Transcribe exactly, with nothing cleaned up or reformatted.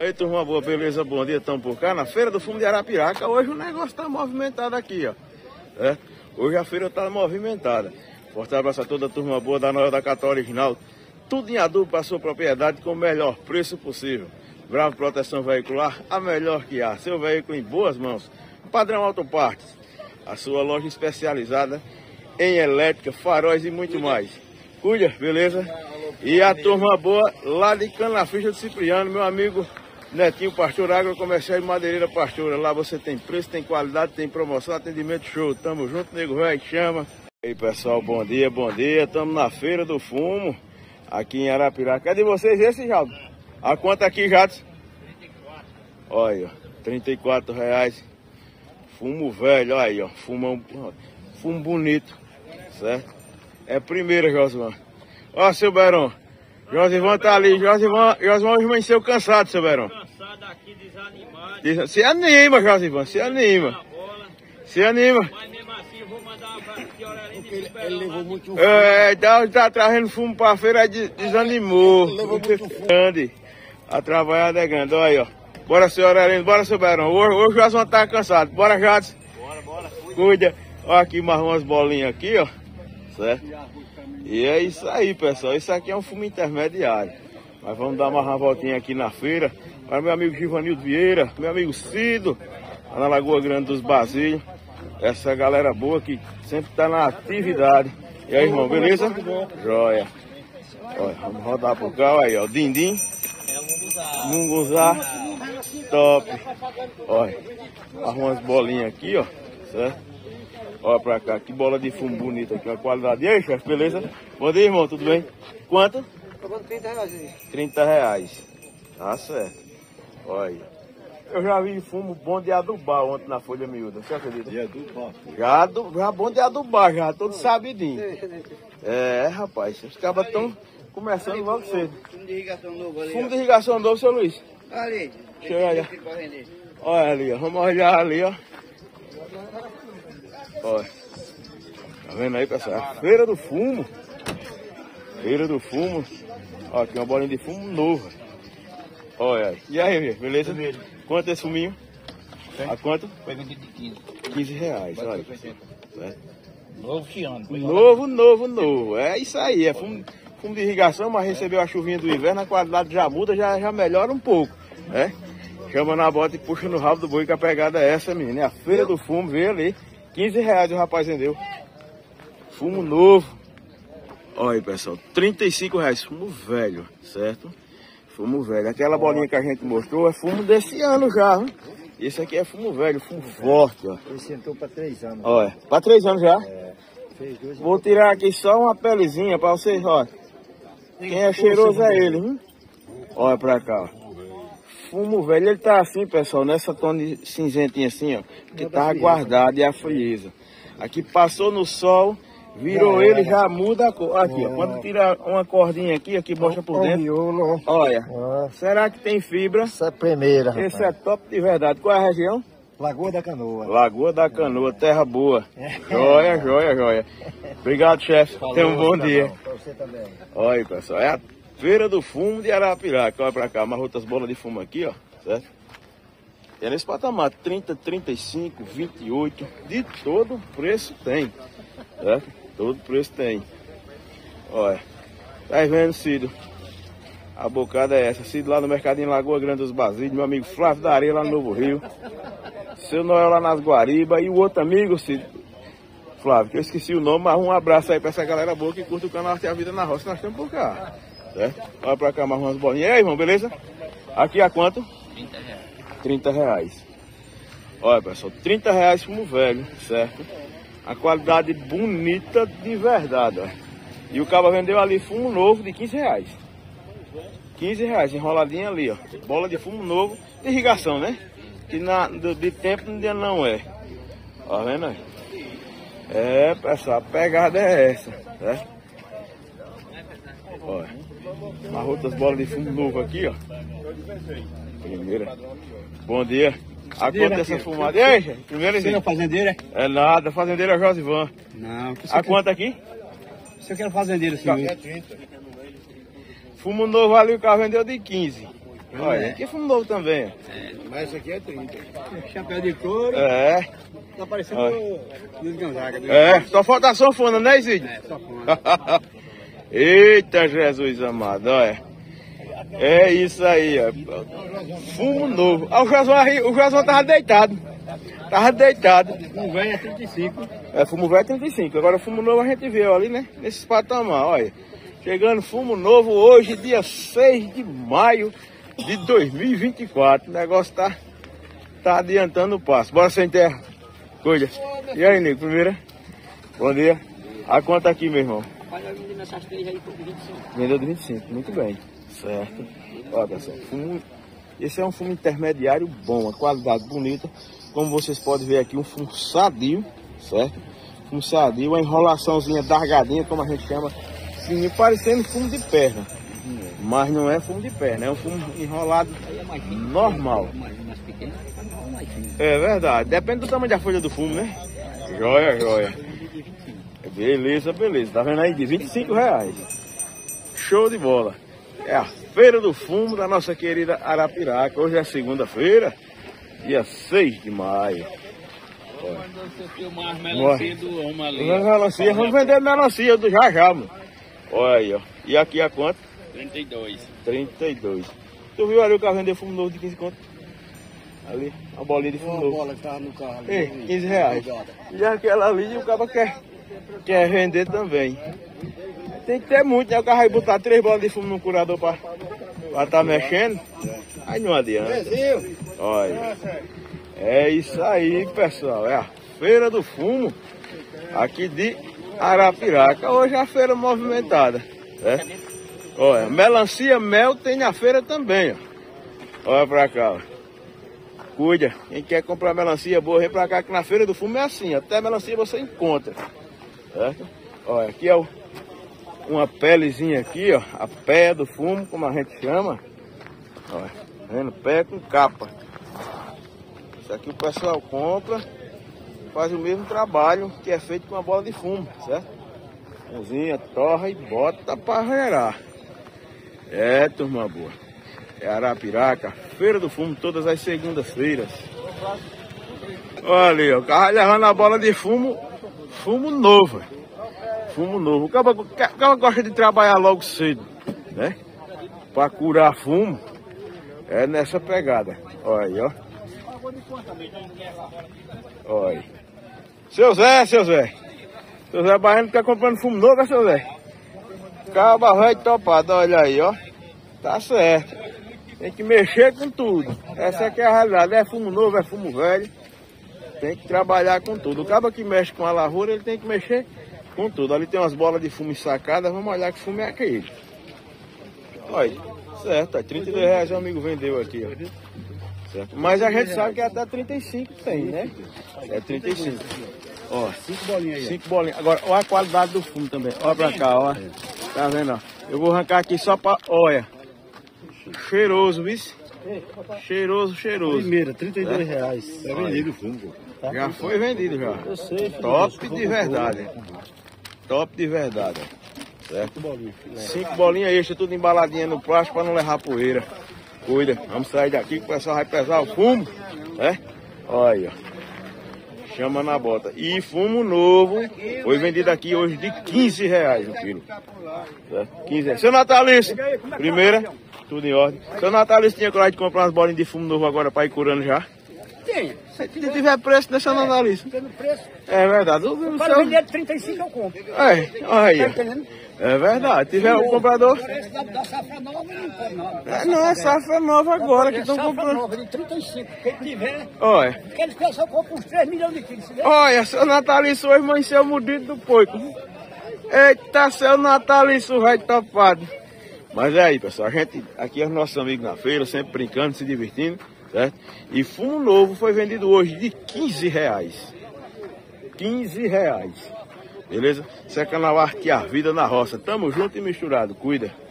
Aí, turma boa, beleza? Bom dia, estamos por cá na Feira do Fumo de Arapiraca. Hoje o negócio tá movimentado aqui, ó. É? Hoje a feira tá movimentada. Forte abraço a toda a turma boa da Nova da Cató Original. Tudo em adubo para sua propriedade com o melhor preço possível. Bravo Proteção Veicular, a melhor que há. Seu veículo em boas mãos. Padrão Autopartes, a sua loja especializada em elétrica, faróis e muito mais. Cuida, beleza? E a turma boa lá de Canaficha do Cipriano, meu amigo Netinho Pastor Agrocomercial e Madeireira Pastora. Lá você tem preço, tem qualidade, tem promoção, atendimento show. Tamo junto, nego velho, chama. E aí, pessoal, bom dia, bom dia. Tamo na Feira do Fumo, aqui em Arapiraca. Cadê vocês esse, Jaldo? A quanto aqui, Jatos? Olha, trinta e quatro reais. Fumo velho, olha aí, ó. Fumão, fumo bonito, certo? É primeira, Josivan. Ó, seu Berão. Josivan tá ali. Josivan, Josivan hoje amanheceu cansado, seu Berão. Cansado aqui, desanimado. Se anima, Josivan, se anima. Se anima. Mas mesmo assim eu vou mandar um abraço de Aurelino e Ele, ele levou muito fumo. É, tá, tá trazendo fumo pra feira, aí desanimou. Ele levou muito fumo. Grande. A trabalhada é grande, olha aí, ó. Bora, seu Aurelino, bora, seu Berão. Hoje, hoje o Josivan tá cansado. Bora, Jatos. Bora, bora, cuida. Cuida. Ó, aqui mais umas bolinhas aqui, ó. Certo? E é isso aí, pessoal. Isso aqui é um fumo intermediário. Mas vamos dar mais uma voltinha aqui na feira. Para meu amigo Givanildo Vieira, meu amigo Cido, lá na Lagoa Grande dos Basilhos. Essa galera boa que sempre está na atividade. E aí, irmão, beleza? Joia. Olha, vamos rodar por cá, olha aí, ó. Dindim. Munguzá. Top. Olha, arruma umas bolinhas aqui, ó. Certo? Olha pra cá, que bola de fumo bonita aqui, a qualidade. E aí, chefe, beleza? Bom dia, irmão, tudo bem? Quanto? trinta reais. trinta reais. Tá certo. Olha aí. Eu já vi fumo bom de adubar ontem na folha miúda, você acredita? De adubar? Já, adu... já bom de adubar, já, todo sabidinho. É, rapaz, os cabas estão começando logo cedo. Fumo de irrigação novo ali. Fumo de irrigação novo, seu Luiz? Ali. Deixa eu olhar. Olha ali, ó. Vamos olhar ali, ó. Olha. Tá vendo aí, pessoal? A Feira do Fumo. Feira do Fumo. Ó, aqui uma bolinha de fumo novo. Olha aí. E aí, beleza? Quanto é esse fuminho? A quanto? Foi vendido de quinze. quinze reais, olha. É. Novo chiano. Novo, novo, novo. É isso aí. É fumo, fumo de irrigação, mas recebeu a chuvinha do inverno, a qualidade já muda, já, já melhora um pouco. Né? Chama na bota e puxa no rabo do boi, que a pegada é essa, menina. É a Feira do Fumo, veio ali. quinze reais o rapaz vendeu. Fumo novo. Olha aí, pessoal. trinta e cinco reais. Fumo velho, certo? Fumo velho. Aquela bolinha que a gente mostrou é fumo desse ano já, hein? Esse aqui é fumo velho, fumo forte, ó. Ele sentou para três anos. Olha, para três anos já? É, fez dois. Vou tirar aqui só uma pelezinha para vocês, ó. Quem é cheiroso é ele, hein? Olha pra cá, ó. Fumo velho, ele tá assim, pessoal, nessa tona cinzentinha assim, ó. Que tá guardado e a frieza. Aqui passou no sol, virou ele, já muda a cor. Aqui, ó. Quando tira uma cordinha aqui, aqui mostra por dentro. Miolo. Olha, Ah, será que tem fibra? essa é a primeira, rapaz. Esse é top de verdade. Qual é a região? Lagoa da Canoa. Lagoa da Canoa, terra boa. Joia, joia, joia. Obrigado, chefe. Tenha um bom dia. Pra você também. Olha aí, pessoal, é a Feira do Fumo de Arapiraca. Olha pra cá, umas outras bolas de fumo aqui, ó, certo? É nesse patamar, trinta, trinta e cinco, vinte e oito, de todo preço tem, certo? Todo preço tem. Olha, tá vendo, Cido? A bocada é essa, Cido lá no Mercadinho Lagoa Grande dos Basílios, meu amigo Flávio da Areia lá no Novo Rio, seu Noel lá nas Guaribas e o outro amigo, Cido, Flávio, que eu esqueci o nome, mas um abraço aí pra essa galera boa que curte o canal Arte a Vida na Roça, nós estamos por cá. Certo? Olha pra cá mais umas bolinhas. E aí, irmão, beleza? Aqui a quanto? trinta reais. trinta reais. Olha, pessoal, trinta reais fumo velho, certo? A qualidade bonita de verdade, ó. E o cara vendeu ali fumo novo de quinze reais. quinze reais, enroladinha ali, ó. Bola de fumo novo, de irrigação, né? Que na, de, de tempo ainda não é. Ó, vendo aí? É, pessoal, a pegada é essa, certo? Olha. Umas outras bolas de fumo novo aqui, ó. Primeira. Bom dia. A quanto essa fumada? E aí, gente? Primeira, Você é fazendeira? É nada, fazendeira Josivan. Não. A quanto aqui? Você quer fazendeira, senhor? Fumo novo ali, o carro vendeu de quinze. Olha, aqui é fumo novo também. É. Mas esse aqui é trinta. Chapéu de couro. É. Tá parecendo o Luiz Gonzaga. Né? É, só falta a sanfona, né, Isidro? É, só fome. Eita, Jesus amado, olha. É isso aí, ó. Fumo novo. Ah, o João, o João tava deitado. Tava deitado. Um velho é trinta e cinco. É, fumo velho é trinta e cinco. Agora fumo novo a gente vê ali, né? Nesses patamar, olha. Chegando fumo novo hoje, dia seis de maio de dois mil e vinte e quatro. O negócio tá, tá adiantando o passo. Bora sem terra. Cuida. E aí, Nico, primeira? Bom dia. A conta aqui, meu irmão? Olha, vendendo essas três aí por vinte e cinco. Vendeu de vinte e cinco, muito bem. Certo. Olha, pessoal, fumo, esse é um fumo intermediário bom, a qualidade bonita. Como vocês podem ver aqui, um fumo sadio, certo? Fumo sadio, uma enrolaçãozinha dargadinha, como a gente chama, sim, parecendo fumo de perna. Mas não é fumo de perna, é um fumo enrolado normal. É verdade, depende do tamanho da folha do fumo, né? Joia, joia. Beleza, beleza. Tá vendo aí? De vinte e cinco reais. Show de bola. É a Feira do Fumo da nossa querida Arapiraca. Hoje é segunda-feira, dia seis de maio. Quando você filmar as melancia do homem ali. Melancia, vamos vender melancia do já já, mano. Olha aí, ó. E aqui a quanto? trinta e dois. trinta e dois. Tu viu ali o cara vender fumo novo de quinze conto? Ali, uma bolinha de fumo Uma novo. bola que tava no carro ali. Ei, quinze reais. E aquela ali o cara quer, quer vender também. Tem que ter muito, né? O cara vai botar três bolas de fumo no curador pra estar tá mexendo. Aí não adianta. Olha. É isso aí, pessoal. É a Feira do Fumo aqui de Arapiraca. Hoje é a feira movimentada. Né? Olha, melancia, mel tem na feira também. Ó. Olha pra cá. Ó. Cuida. Quem quer comprar melancia boa, vem pra cá que na Feira do Fumo é assim. Até melancia você encontra. Certo? Olha, aqui é o, uma pelezinha aqui, ó. A pé do fumo, como a gente chama. Olha, vendo? Pé com capa. Isso aqui o pessoal compra, faz o mesmo trabalho que é feito com a bola de fumo, certo? Cozinha, torra e bota pra gerar. É, turma boa. É Arapiraca, Feira do Fumo, todas as segundas-feiras. Olha ali, ó, o carro levando a bola de fumo, fumo novo. Fumo novo. O cara, o cara gosta de trabalhar logo cedo, né? Pra curar fumo, é nessa pegada. Olha aí, ó. Olha aí. Seu Zé, seu Zé. Seu Zé Barreno tá comprando fumo novo, é, seu Zé? Caba velho topado, olha aí, ó. Tá certo. Tem que mexer com tudo. Essa aqui é a realidade. É fumo novo, é fumo velho. Tem que trabalhar com tudo. O cabo que mexe com a lavoura, ele tem que mexer com tudo. Ali tem umas bolas de fumo sacadas. Vamos olhar que fumo é aquele. Olha, certo. É trinta e dois reais o amigo vendeu aqui, ó. Certo. Mas a gente sabe que até trinta e cinco tem, né? É trinta e cinco. Ó, Cinco bolinhas aí. cinco bolinhas. Agora, olha a qualidade do fumo também. Olha pra cá, ó. Tá vendo, ó? Eu vou arrancar aqui só pra... Olha. Cheiroso, viu? Cheiroso, cheiroso. Primeira, trinta e dois reais. É vendido o fumo, pô. Já foi vendido já. Eu sei, filho. Top de verdade. Top de verdade. Certo? Cinco bolinhas extra, tudo embaladinha no plástico para não levar poeira. Cuida. Vamos sair daqui que o pessoal vai pesar o fumo. Né? Olha. Chama na bota. E fumo novo. Foi vendido aqui hoje de quinze reais o quilo. Certo? quinze reais. Seu Natalício. Primeira. Tudo em ordem. Seu Natalício tinha coragem de comprar umas bolinhas de fumo novo agora para ir curando já? Tem. Se tiver preço, deixa no Natalício. Tendo preço. É verdade. O, o Para seu... vender trinta e cinco eu compro. É, olha aí. Tá entendendo? É verdade. Tiver o comprador. Esse da, da safra nova não pode não. É, não, é safra nova agora que estão Safra comprando. nova de trinta e cinco. Quem tiver, Olha. aqueles pessoal compram uns três milhões de quilos. Entendeu? Olha, seu Natalício hoje amanheceu mudido do porco. Eita, seu Natalício vai topado. Mas é aí, pessoal. A gente, aqui é os nossos amigos na feira, sempre brincando, se divertindo, certo? E fumo novo foi vendido hoje de quinze reais. quinze reais. Beleza? Isso é canal Arte e a Vida na Roça. Tamo junto e misturado. Cuida.